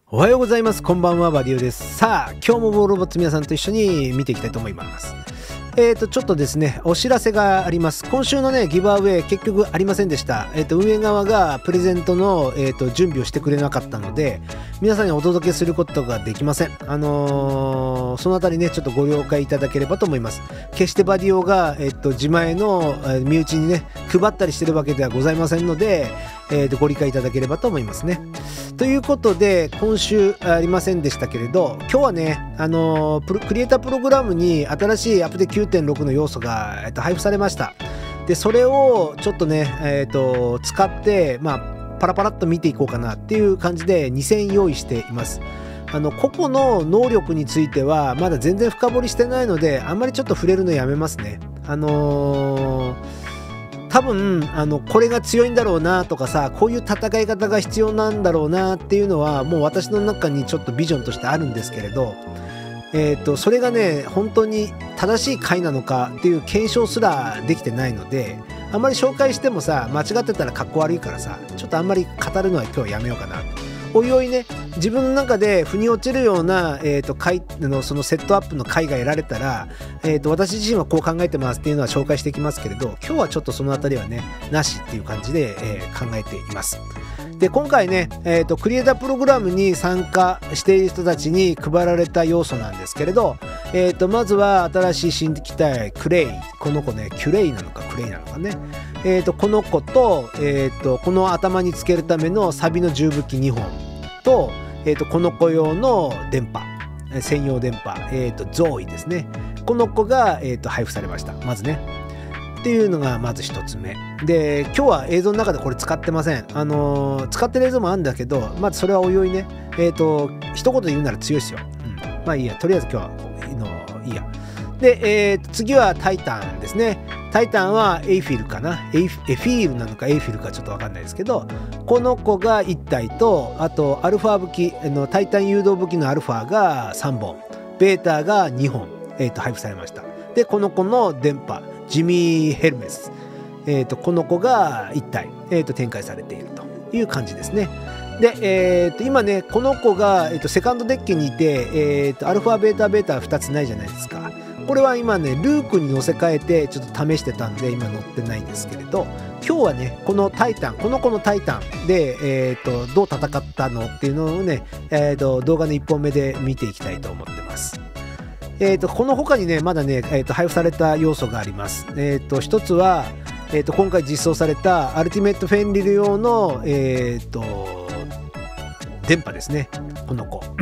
おはようございます。こんばんは、バディオです。さあ、今日もロボッツ皆さんと一緒に見ていきたいと思います。ちょっとですね、お知らせがあります。今週のね、ギブアウェイ結局ありませんでした。運営側がプレゼントの、準備をしてくれなかったので、皆さんにお届けすることができません。そのあたりね、ちょっとご了解いただければと思います。決してバディオが、自前の、身内にね、配ったりしてるわけではございませんので、ご理解いただければと思いますね。ということで、今週ありませんでしたけれど、今日はね、クリエイタープログラムに新しいアップデ 9.6 の要素が、配布されました。で、それをちょっとね、使って、パラパラっと見ていこうかなっていう感じで2戦用意しています。個々の能力についてはまだ全然深掘りしてないので、あんまりちょっと触れるのやめますね。多分これが強いんだろうなとかさ、こういう戦い方が必要なんだろうなっていうのはもう私の中にちょっとビジョンとしてあるんですけれど、それがね本当に正しい回なのかっていう検証すらできてないので、あんまり紹介してもさ間違ってたらかっこ悪いからさ、ちょっとあんまり語るのは今日はやめようかな。おいおいね、自分の中で腑に落ちるような、そのセットアップの回が得られたら、私自身はこう考えてますっていうのは紹介していきますけれど、今日はちょっとそのあたりはねなしっていう感じで、考えています。で、今回ね、クリエイタープログラムに参加している人たちに配られた要素なんですけれど、まずは新しい新機体クレイ、この子ねキュレイなのかクレイなのかね、この子と、この頭につけるためのサビの重武器2本と、この子用の電波、専用電波、ゾーイですね、この子が、配布されました。まずねっていうのがまず一つ目で、今日は映像の中でこれ使ってません。使ってる映像もあるんだけど、まずそれはおいおいね、一言で言うなら強いですよ。まあいいや、とりあえず今日はいいや。で、次はタイタンですね。タイタンはエイフィルかな、エフィールなのかエイフィルかちょっと分かんないですけど、この子が1体と、あとアルファ武器タイタン誘導武器のアルファが3本、ベータが2本、配布されました。で、この子の電波ジミー・ヘルメス、この子が1体、展開されているという感じですね。で、今ねこの子が、セカンドデッキにいて、アルファベータベータ2つないじゃないですか。これは今ねルークに乗せ替えてちょっと試してたんで今乗ってないんですけれど、今日はねこのタイタン、この子のタイタンで、どう戦ったのっていうのをね、動画の1本目で見ていきたいと思ってます。この他にねまだね、配布された要素があります。一つは、今回実装されたアルティメットフェンリル用の、電波ですね。この子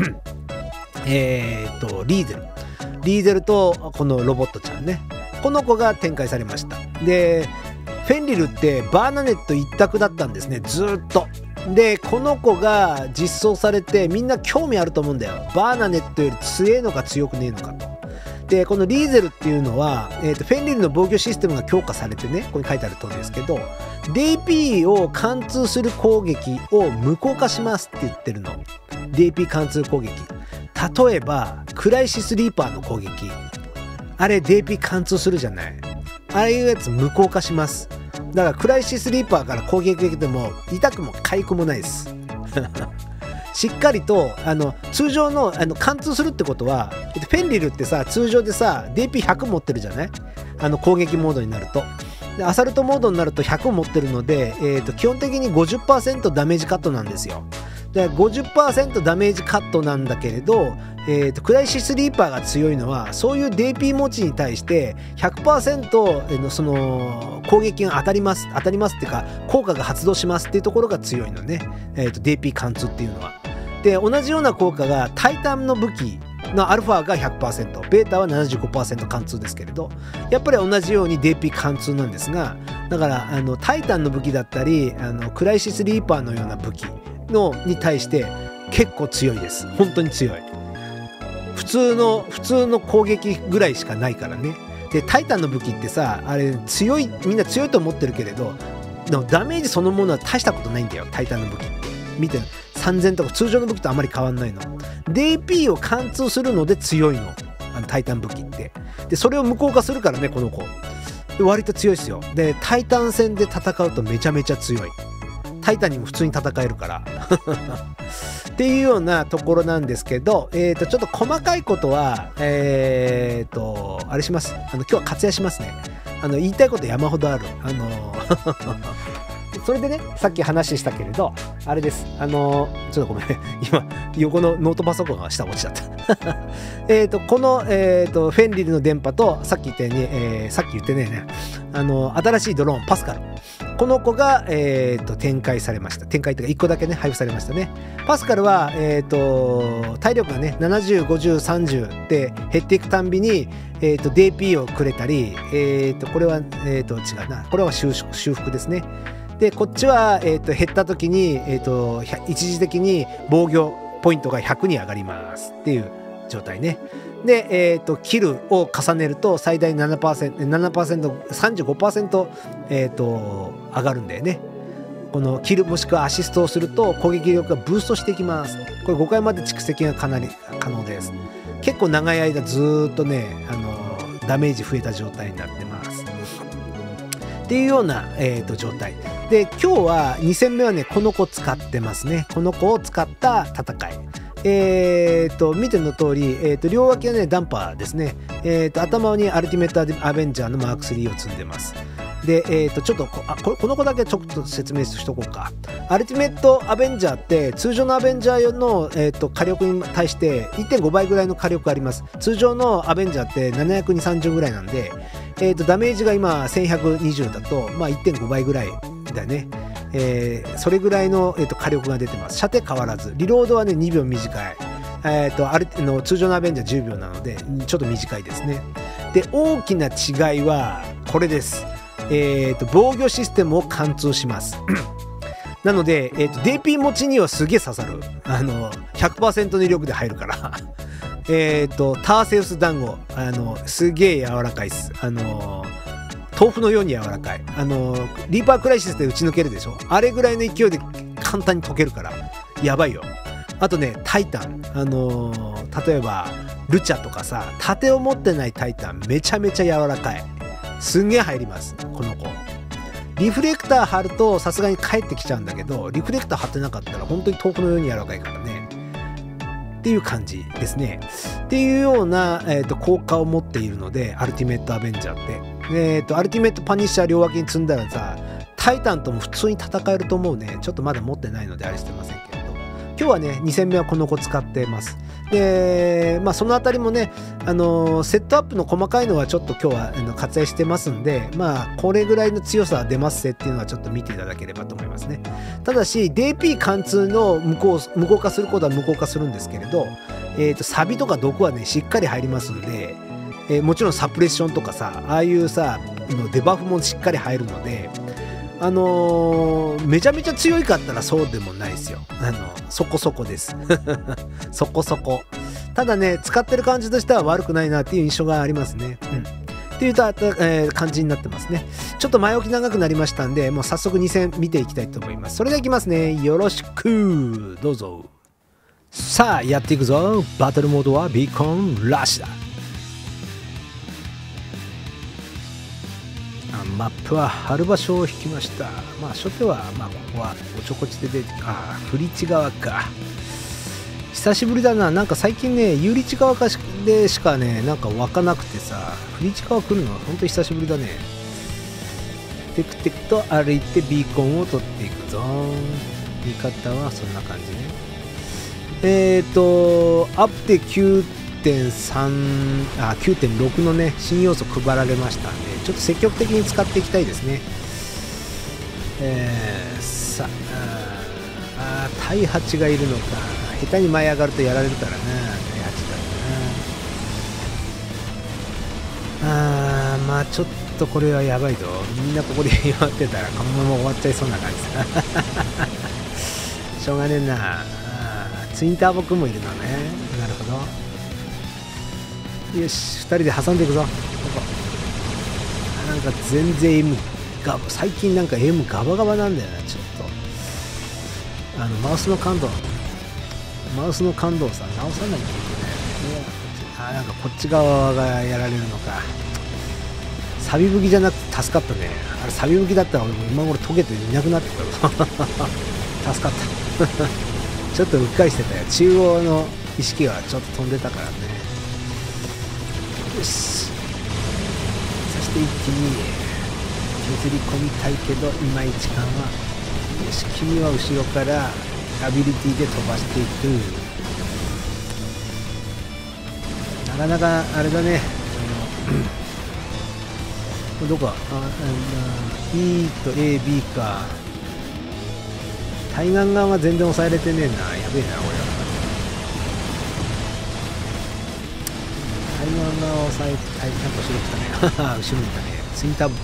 リーゼルとこのロボットちゃんね、この子が展開されました。で、フェンリルってバーナネット一択だったんですね、ずっと。で、この子が実装されてみんな興味あると思うんだよ。バーナネットより強えのか強くねえのかと。で、このリーゼルっていうのは、フェンリルの防御システムが強化されてね、ここに書いてある通りですけど、DP を貫通する攻撃を無効化しますって言ってるの。DP 貫通攻撃。例えばクライシスリーパーの攻撃、あれ DP 貫通するじゃない。ああいうやつ無効化します。だからクライシスリーパーから攻撃できても痛くも痒くもないですしっかりと通常の貫通するってことは、フェンリルってさ通常でさ DP100 持ってるじゃない、攻撃モードになると。でアサルトモードになると100持ってるので、基本的に 50% ダメージカットなんですよ。で 50% ダメージカットなんだけれど、クライシスリーパーが強いのはそういう DP 持ちに対して 100% その攻撃が当たりますっていうか効果が発動しますっていうところが強いのね、DP 貫通っていうのは。で同じような効果がタイタンの武器のアルファが 100%、 ベータは 75% 貫通ですけれど、やっぱり同じように DP 貫通なんですが、だからタイタンの武器だったりクライシスリーパーのような武器に対して結構強いです。本当に強い。普通の攻撃ぐらいしかないからね。でタイタンの武器ってさ、あれ強い、みんな強いと思ってるけれどダメージそのものは大したことないんだよ。タイタンの武器って見て3000とか通常の武器とあまり変わんないの。 DP を貫通するので強いの、タイタン武器って。でそれを無効化するからねこの子。割と強いですよ。でタイタン戦で戦うとめちゃめちゃ強い。タイタンにも普通に戦えるからっていうようなところなんですけど、ちょっと細かいことはあれします。今日は割愛しますね。言いたいこと山ほどある。それでね、さっき話したけれど、あれです。ちょっとごめん。今、横のノートパソコンが下落ちちゃった。この、フェンリルの電波と、さっき言ったように、さっき言ってね、新しいドローン、パスカル。この子が、展開されました。展開というか、1個だけね、配布されましたね。パスカルは、体力がね、70、50、30って減っていくたんびに、DP をくれたり、これは、違うな。これは修復ですね。でこっちは、減った時に、一時的に防御ポイントが100に上がりますっていう状態ね。で、キルを重ねると最大 7%、35%、上がるんだよね。このキルもしくはアシストをすると攻撃力がブーストしていきます。これ5回まで蓄積がかなり可能です。結構長い間ずーっとね、ダメージ増えた状態になってます。っていうような、状態で、今日は2戦目はねこの子使ってますね。この子を使った戦い、見ての通り、両脇はねダンパーですね。頭にアルティメットアベンジャーのマーク3を積んでます。で、ちょっとこの子だけちょっと説明しとこうか。アルティメットアベンジャーって通常のアベンジャーの、火力に対して 1.5 倍ぐらいの火力があります。通常のアベンジャーって72030ぐらいなんで、ダメージが今1120だと、まあ、1.5 倍ぐらいだね。それぐらいの、火力が出てます。射程変わらず。リロードはね2秒短い。通常のアベンジャー10秒なのでちょっと短いですね。で、大きな違いはこれです。防御システムを貫通します。なので、DP 持ちにはすげえ刺さる。100% の威力で入るから。ターセウス団子、すげえ柔らかいっす。豆腐のように柔らかい。リーパークライシスで打ち抜けるでしょ。あれぐらいの勢いで簡単に溶けるから、やばいよ。あとね、タイタン。例えば、ルチャとかさ、盾を持ってないタイタン、めちゃめちゃ柔らかい。すんげえ入ります、この子。リフレクター貼るとさすがに帰ってきちゃうんだけど、リフレクター貼ってなかったら本当に豆腐のように柔らかいからね。っていう感じですね。っていうような、効果を持っているので、アルティメットアベンジャーって。アルティメットパニッシャー両脇に積んだらさ、タイタンとも普通に戦えると思うね。ちょっとまだ持ってないのであれしてませんけれど。今日はね、2戦目はこの子使ってます。で、まあそのあたりもね、セットアップの細かいのはちょっと今日は割愛してますんで、まあこれぐらいの強さは出ますぜっていうのはちょっと見ていただければと思いますね。ただし DP 貫通の無効化することは無効化するんですけれど、サビとか毒はねしっかり入りますんで、もちろんサプレッションとかさ、ああいうさデバフもしっかり入るので、めちゃめちゃ強いかったらそうでもないですよ。そこそこですそこそこ。ただね、使ってる感じとしては悪くないなっていう印象がありますね。っていう感じになってますね。ちょっと前置き長くなりましたんで、もう早速2戦見ていきたいと思います。それではいきますね。よろしくどうぞ。さあやっていくぞ。バトルモードはビーコンラッシュだ。マップは春場所を引きました。まあ初手はまあここはおちょこちで出て、フリチ側か。久しぶりだな。なんか最近ね、ユーリチ側でしかね、なんか湧かなくてさ、フリチ側来るのは本当に久しぶりだね。テクテクと歩いてビーコンを取っていくぞ。見方はそんな感じね。アップで9.6 のね、新要素配られましたんで、ちょっと積極的に使っていきたいですね。さあ、対8がいるのか。下手に舞い上がるとやられるからな、対8だな。まあちょっとこれはやばいぞ。みんなここで弱ってたらこのまま終わっちゃいそうな感じだしょうがねえな。ツインターボくんもいるのね。なるほど。よし、2人で挟んでいくぞ。ここなんか全然 M が最近なんか M ガバガバなんだよな。ちょっとマウスの感度をさ直さないといけない。なんかこっち側がやられるのか。サビ武器じゃなくて助かったね。あれサビ武器だったら俺も今頃溶けていなくなってたよ助かったちょっとうっかりしてたよ。中央の意識はちょっと飛んでたからね。よし、そして一気に削り込みたいけどいまいち感は。よし、君は後ろからアビリティで飛ばしていく。なかなかあれだね、どこかE と AB か。対岸側は全然抑えれてねえな。やべえな俺は。対岸側を抑えて、なんか後ろ来たね。後ろにいたね。ツインターボか。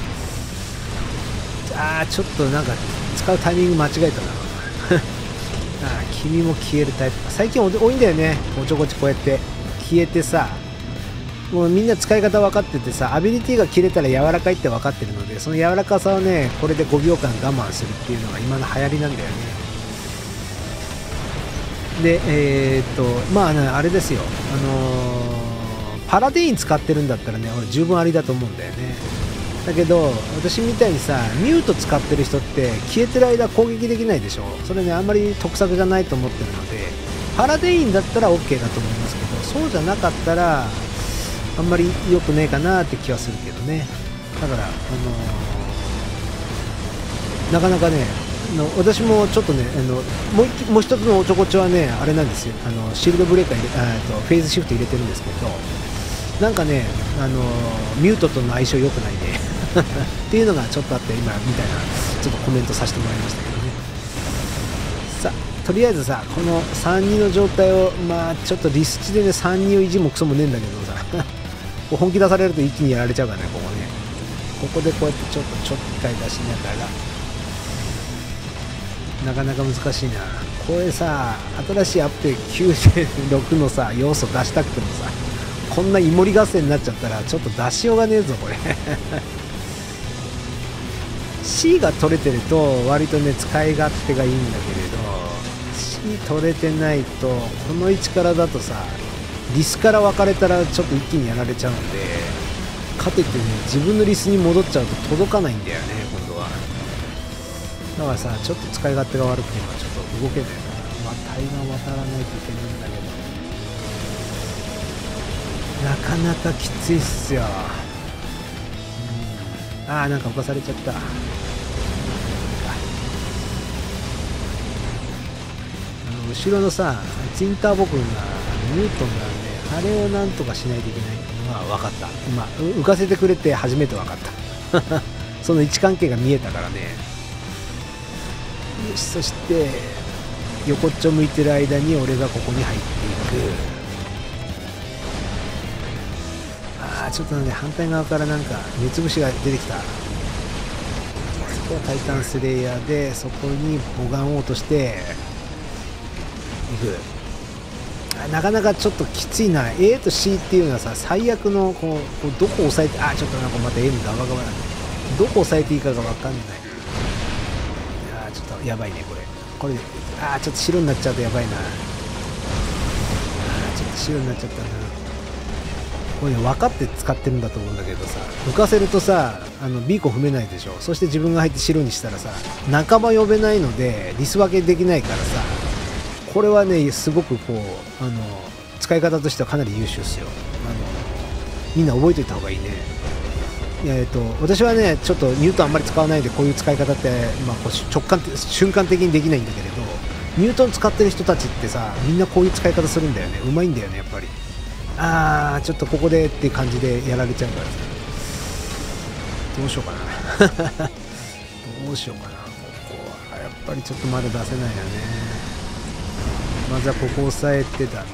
ちょっとなんか使うタイミング間違えたな。君も消えるタイプか。最近多いんだよね、おちょこちょこうやって消えてさ。もうみんな使い方分かっててさ、アビリティが切れたら柔らかいって分かってるので、その柔らかさをね、これで5秒間我慢するっていうのが今の流行りなんだよね。でまあね、あれですよ、パラディーン使ってるんだったらね、俺十分ありだと思うんだよね。だけど私みたいにさ、ミュート使ってる人って消えてる間攻撃できないでしょ。それね、あんまり得策じゃないと思ってるので、パラディーンだったら OK だと思いますけど、そうじゃなかったらあんまり良くねえかなって気はするけどね。だからなかなかね、私もちょっとね、もう一つのおちょこちょはね、あれなんですよ、シールドブレーカーフェーズシフト入れてるんですけど、なんかね、ミュートとの相性良くないねっていうのがちょっとあって、今みたいなちょっとコメントさせてもらいましたけどね。さあ、とりあえずさ、この3-2の状態を、まあちょっとリスチでね、3-2を意地もクソもねえんだけどさ本気出されると一気にやられちゃうからね、ここね。ここでこうやってちょっかい出しながら、なかなか難しいな。これさ、新しいアップで 9.6 のさ要素出したくてもさ、こんなイモリ合戦になっちゃったらちょっと出しようがねえぞこれC が取れてると割とね使い勝手がいいんだけれど、 C 取れてないとこの位置からだとさ、リスから分かれたらちょっと一気にやられちゃうんで、かといってね、自分のリスに戻っちゃうと届かないんだよね今度は。だからさ、ちょっと使い勝手が悪くて今ちょっと動けないな。まあ対岸渡らないといけないんだけど、なかなかきついっすよ。なんか浮かされちゃった。後ろのさツインターボ君がニュートンなんで、あれをなんとかしないといけないのは分かった。今浮かせてくれて初めて分かったその位置関係が見えたからね。よし、そして横っちょ向いてる間に俺がここに入っていく。ちょっとね、反対側からなんか目つぶしが出てきた。そこはタイタンスレイヤーで、そこにボガン王としていく。なかなかちょっときついな。 A と C っていうのはさ、最悪のこうどこを押さえて、ちょっとなんかまた A にガバガバだね。どこを押さえていいかが分かんない。ちょっとやばいねこれちょっと白になっちゃうとやばいな。ちょっと白になっちゃったな。これね、分かって使ってるんだと思うんだけどさ、浮かせるとさ、B コ踏めないでしょ。そして自分が入って白にしたらさ、仲間呼べないのでリス分けできないからさ、これはねすごくこう使い方としてはかなり優秀ですよ。みんな覚えておいた方がいいね。私はねちょっとニュートンあんまり使わないで、こういう使い方って、こう瞬間的にできないんだけれど、ニュートン使ってる人たちってさ、みんなこういう使い方するんだよね。うまいんだよねやっぱり。ちょっとここでっていう感じでやられちゃうからさ、どうしようかなどうしようかな。ここはやっぱりちょっとまだ出せないよね。まずはここ押さえてだな。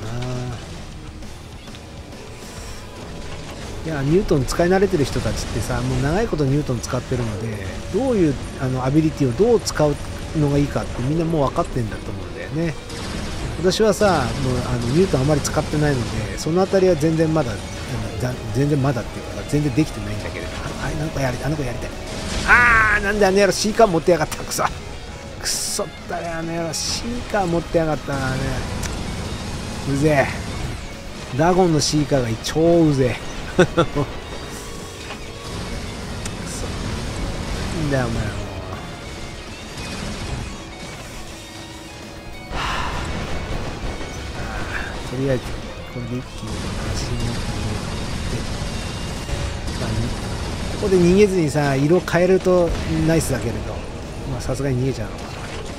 いや、ニュートン使い慣れてる人たちってさ、もう長いことニュートン使ってるので、どういうアビリティをどう使うのがいいかってみんなもう分かってんだと思うんだよね。私はさ、もうニュートンあまり使ってないので、その辺りは全然まだ全然まだっていうか全然できてないんだけれど、なんかやりたい。なんであの野郎 C カー持ってやがった。くそったね、あの野郎 C カー持ってやがったなね。うぜえ、ダゴンの C カーが超うぜえくそんだよお前。 とりあえずこれで一気に足元に持って、ここで逃げずにさ色変えるとナイスだけれど、さすがに逃げちゃうのか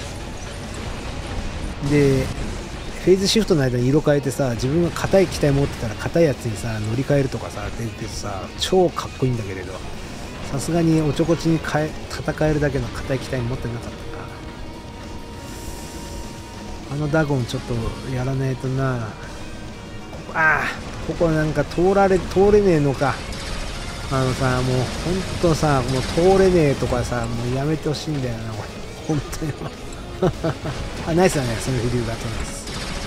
な。でフェーズシフトの間に色変えてさ、自分が硬い機体持ってたら硬いやつにさ乗り換えるとかさ出てさ、超かっこいいんだけれど、さすがにおちょこちに戦えるだけの硬い機体持ってなかったか。あのダゴンちょっとやらないとな。ここなんか通れねえのか。もうほんとさ、もう通れねえとかさ、もうやめてほしいんだよな、これ。ほんとに。ナイスだね、そのフィリューが取ります。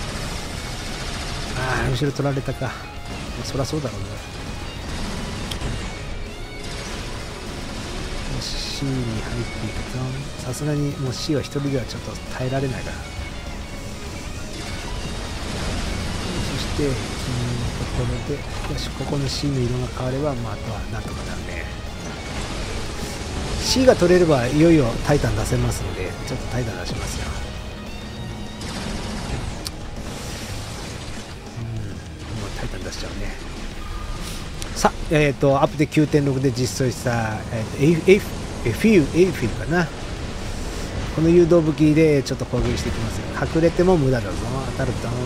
後ろ取られたか。そりゃそうだろうね。C に入っていくと、さすがにもう C は一人ではちょっと耐えられないから。そして、ところで、よし、ここの C の色が変われば、あとはなんとかなるね。C が取れれば、いよいよタイタン出せますので、ちょっとタイタン出しますよ。タイタン出しちゃうね。さあ、アップで 9.6 で実装した、エイフィルかな。この誘導武器でちょっと攻撃していきますよ。隠れても無駄だぞ。当たると。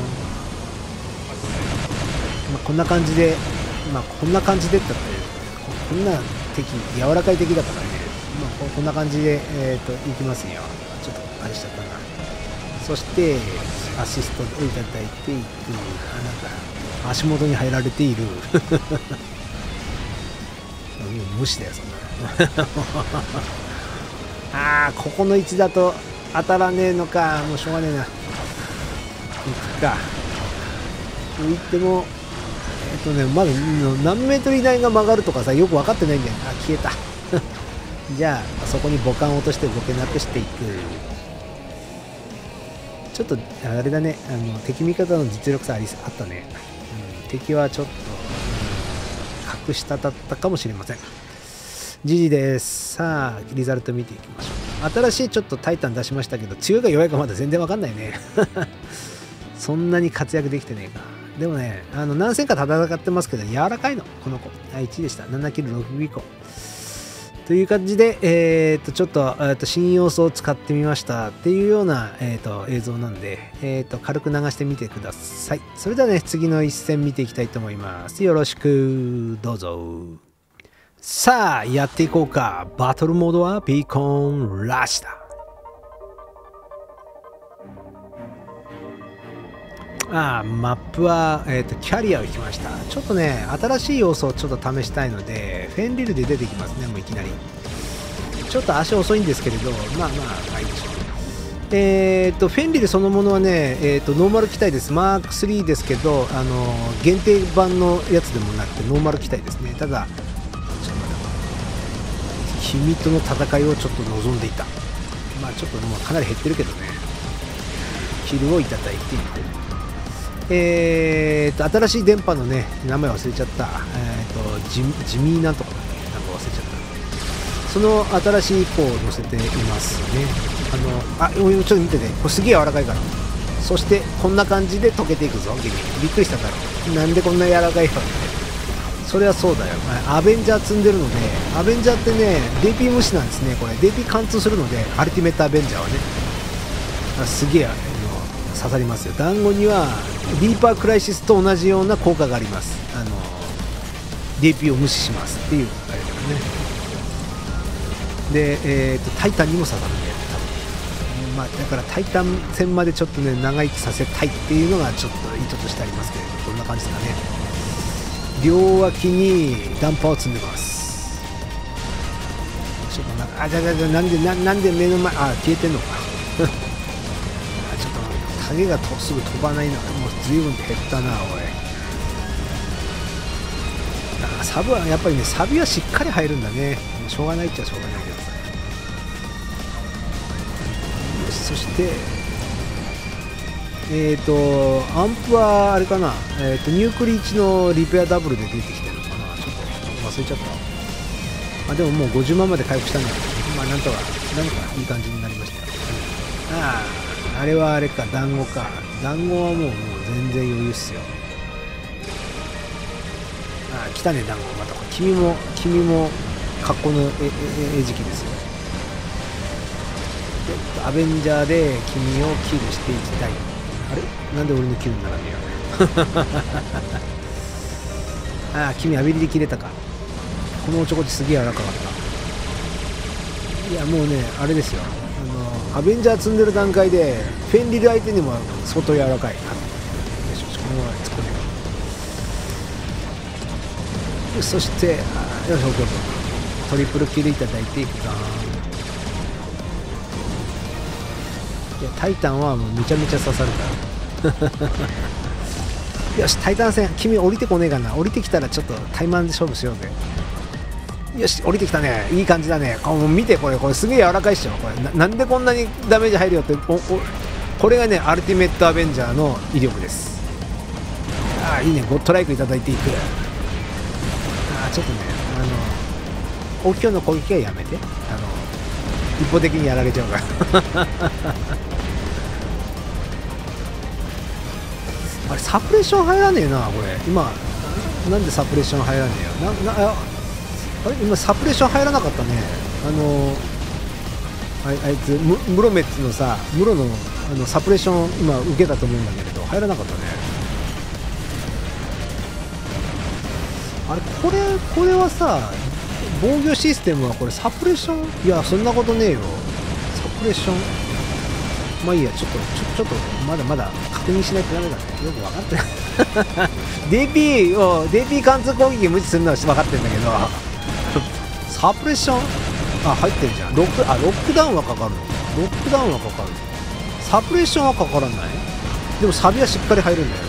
こんな感じで、こんな感じでってこんな敵、柔らかい敵だからね。こんな感じで、いきますよ。ちょっとあれしちゃったな。そして、アシストをいただいていく。なんか足元に入られている。無視だよ、そんな。ここの位置だと当たらねえのか。もうしょうがねえな。行くか。行っても、まだ何メートル以内が曲がるとかさ、よく分かってないんだよ。消えた。じゃあ、そこに母艦を落として動けなくしていく。ちょっと、あれだね。敵味方の実力差あったね。敵はちょっと、格下だったかもしれません。GG です。さあ、リザルト見ていきましょう。新しいちょっとタイタン出しましたけど、強いか弱いかまだ全然わかんないね。そんなに活躍できてねえか。でもね、何戦か戦ってますけど、柔らかいの、この子。1位でした。7キル6ビコ。という感じで、ちょっと、新要素を使ってみましたっていうような、映像なんで、軽く流してみてください。それではね、次の一戦見ていきたいと思います。よろしく、どうぞ。さあ、やっていこうか。バトルモードはビーコンラッシュだ。マップは、キャリアを引きました。ちょっとね、新しい要素をちょっと試したいので、フェンリルで出てきますね、もういきなり。ちょっと足遅いんですけれど、いいでしょう。フェンリルそのものはね、ノーマル機体です。マーク3ですけど、限定版のやつでもなくて、ノーマル機体ですね。ただ、君との戦いをちょっと望んでいた。ちょっともうかなり減ってるけどね。キルをいただいている。新しい電波のね、名前忘れちゃった。ジミーなんとかなんか忘れちゃった。その新しい子を載せていますね。ちょっと見てて、これすげえ柔らかいから。そして、こんな感じで溶けていくぞ、君。びっくりしただろう。なんでこんな柔らかいのって。それはそうだよ。アベンジャー積んでるので、アベンジャーってね、DP 無視なんですね、これ。DP 貫通するので、アルティメットアベンジャーはね。すげえ、刺さりますよ。団子には、ディーパークライシスと同じような効果があります。DP を無視しますっていうあれだよね。で、タイタンにも刺さるんだよ、多分。だからタイタン戦までちょっとね、長生きさせたいっていうのがちょっと意図としてありますけれど、こんな感じですかね。両脇にダンパーを積んでます。ちょっとなんで目の前、消えてんのか。ちょっと影がすぐ飛ばないな。もう随分減ったな、おい。サブはやっぱりね、サビはしっかり入るんだね。しょうがないっちゃしょうがないけどさ。よし、そして、アンプはあれかな、ニュークリーチのリペアダブルで出てきてるのかな。ちょっと忘れちゃった。でももう50万まで回復したんだけど、なんとか、何かいい感じになりましたよ。 あれはあれか、団子か。団子はもう全然余裕っすよ。ああ、来たね、団子。また君も格好の餌食ですよ。アベンジャーで君をキルしていきたい。あれなんで俺のキルにならねえよ。ああ、君アビリティ切れたか。このおちょこちすげえ柔らかかった。いや、もうね、あれですよ。アベンジャー積んでる段階で、フェンリル相手にも相当柔らかい。よしよし、このまま突っ込んで。そして、よし、OK、トリプルキルいただいていくか。いや、タイタンはもうめちゃめちゃ刺さるからよし、タイタン戦、君降りてこねえかな。降りてきたらちょっとタイマンで勝負しようぜ。よし、降りてきたね。いい感じだね。見て、これすげえ柔らかいっしょ。これなんでこんなにダメージ入るよって。これがね、アルティメットアベンジャーの威力です。ああ、いいね。ゴッドライクいただいていく。ああ、ちょっとね、大きいの攻撃はやめて。一方的にやられちゃうからあれ、サプレッション入らねえな、これ。今、なんでサプレッション入らねえよ。あれ今、サプレッション入らなかったね。あいつ、ムロメッツのさ、ムロの、サプレッション、今、受けたと思うんだけれど、入らなかったね。あれ、これはさ、防御システムはこれサプレッション、いやそんなことねえよ。サプレッション、まあいいや、ちょっとまだまだ確認しないとダメだね。よく分かってないDP 貫通攻撃無視するのは分かってるんだけどサプレッション、あ、入ってるじゃん。ロックダウンはかかるの。ロックダウンはかかる。サプレッションはかからない。でもサビはしっかり入るんだよね。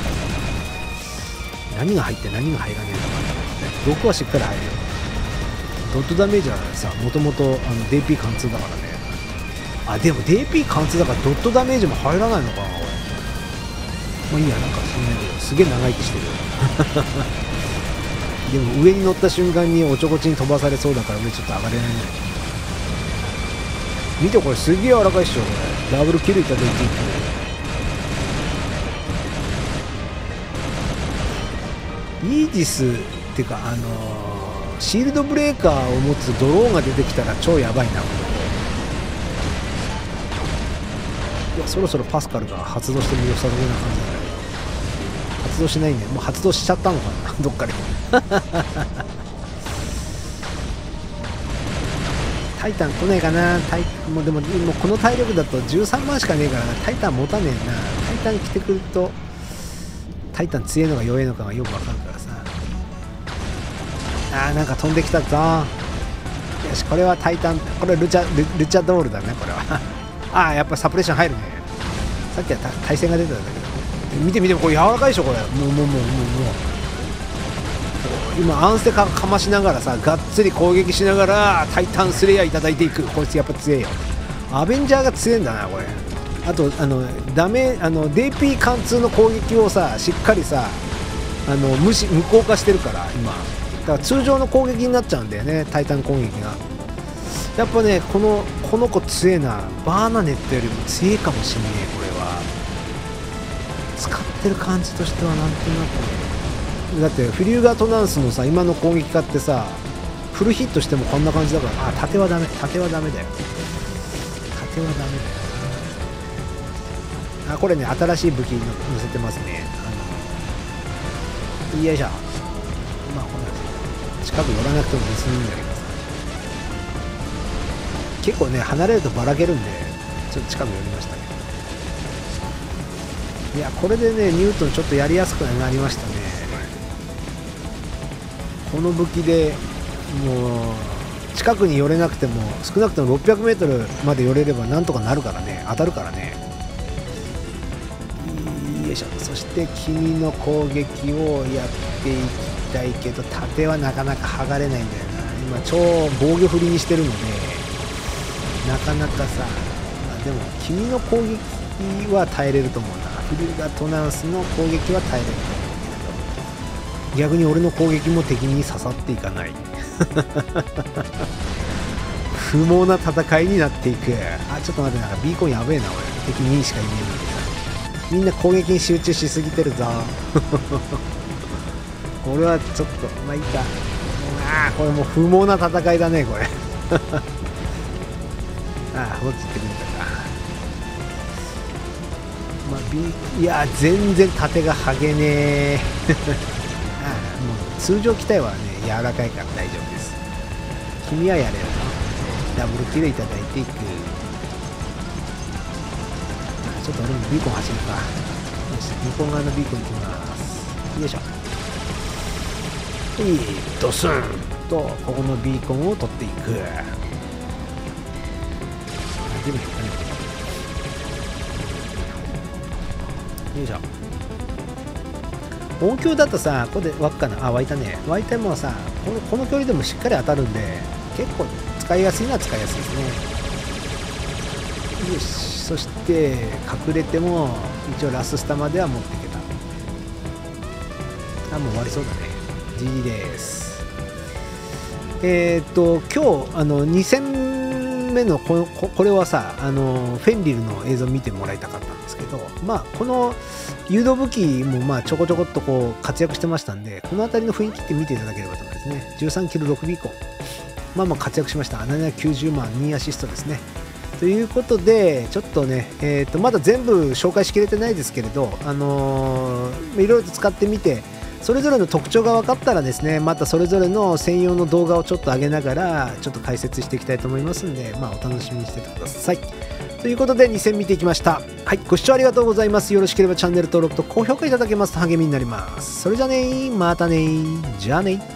何が入って何が入らねえのかな。ロックはしっかり入るよ。ドットダメージはさ、もともとDP 貫通だからね。あ、でも DP 貫通だからドットダメージも入らないのかな、これ。まあいいや、なんかそんなけど、すげえ長生きしてる。でも上に乗った瞬間におちょこちに飛ばされそうだから俺ちょっと上がれないね。見てこれ、すげえ柔らかいっしょ、これ。ダブルキルいただいていく。イージスっていうか、シールドブレーカーを持つドローンが出てきたら超やばいな。いや、そろそろパスカルが発動しても良さそうな感じだね。発動しないんで、もう発動しちゃったのかなどっかでタイタン来ねえかな。でもこの体力だと13万しかねえからな。タイタン持たねえな。タイタン来てくるとタイタン強いのか弱いのかがよくわかるからさ。あー、なんか飛んできたぞ。よし、これはタイタン、これルチャドールだね、これはああ、やっぱサプレッション入るね。さっきは対戦が出てたんだけど、見てこれ柔らかいでしょ、これ。もう今アンステかましながらさ、がっつり攻撃しながらタイタンスレイヤーいただいていく。こいつやっぱ強いよ。アベンジャーが強いんだな、これ。あとDP 貫通の攻撃をさ、しっかりさ、無効化してるから今。だから通常の攻撃になっちゃうんだよね、タイタン攻撃が。やっぱね、この子強えな。バーナネットよりも強いかもしんねえ、これは。使ってる感じとしてはなんとなく。だってフリューガートナンスのさ、今の攻撃家ってさ、フルヒットしてもこんな感じだから。あ、縦はダメだよ。縦はダメだよ。あ、これね、新しい武器に載せてますね。よいしょ。まあこんな近く寄らなくても別にいいんだけどさ、結構ね離れるとばらけるんでちょっと近く寄りましたね。いや、これでねニュートンちょっとやりやすくなりましたね。この武器でもう近くに寄れなくても少なくとも 600m まで寄れればなんとかなるからね、当たるからね。よいしょ。そして君の攻撃をやっていきたいけど、盾はなかなか剥がれないんだよな。今超防御振りにしてるのでなかなかさ、でも君の攻撃は耐えれると思うな。フリューガトナンスの攻撃は耐えれると思うけど、逆に俺の攻撃も敵に刺さっていかないフ不毛な戦いになっていく。あ、ちょっと待って、なんかビーコンやべえな、俺。敵2しかいねえのにさ。みんな攻撃に集中しすぎてるぞ。俺はちょっと、まあいいか。ああ、これもう不毛な戦いだね、これ。ああ、こっち行ってくれたか。まあ、いや、全然盾がはげねえ。ああ、もう通常機体はね、柔らかいから大丈夫です。君はやれよと。ダブルキルいただいていく。ちょっと俺もビーコン走るか。よし、向こう側のビーコン行きます。よいしょ。ドスンと、ここのビーコンを取っていく。出るけどね。よいしょ。音響だとさ、ここで湧くかな。あ、湧いたね。湧いたものさ、この距離でもしっかり当たるんで、結構使いやすいのは使いやすいですね。よし、そして隠れても一応ラススタまでは持っていけた。あ、もう終わりそうだね。GG です。今日2戦目のこれはさ、フェンリルの映像見てもらいたかったんですけど、まあこの誘導武器もまあちょこちょこっとこう活躍してましたんで、この辺りの雰囲気って見ていただければと思いますね。13キル6ビーコン、まあ活躍しました。790万2アシストですね。ということで、ちょっとね、まだ全部紹介しきれてないですけれど、いろいろと使ってみて、それぞれの特徴が分かったらですね、またそれぞれの専用の動画をちょっと上げながら、ちょっと解説していきたいと思いますんで、まあ、お楽しみにしててください。ということで、2戦見ていきました。はい、ご視聴ありがとうございます。よろしければチャンネル登録と高評価いただけますと励みになります。それじゃあねー、またねー、じゃあねー。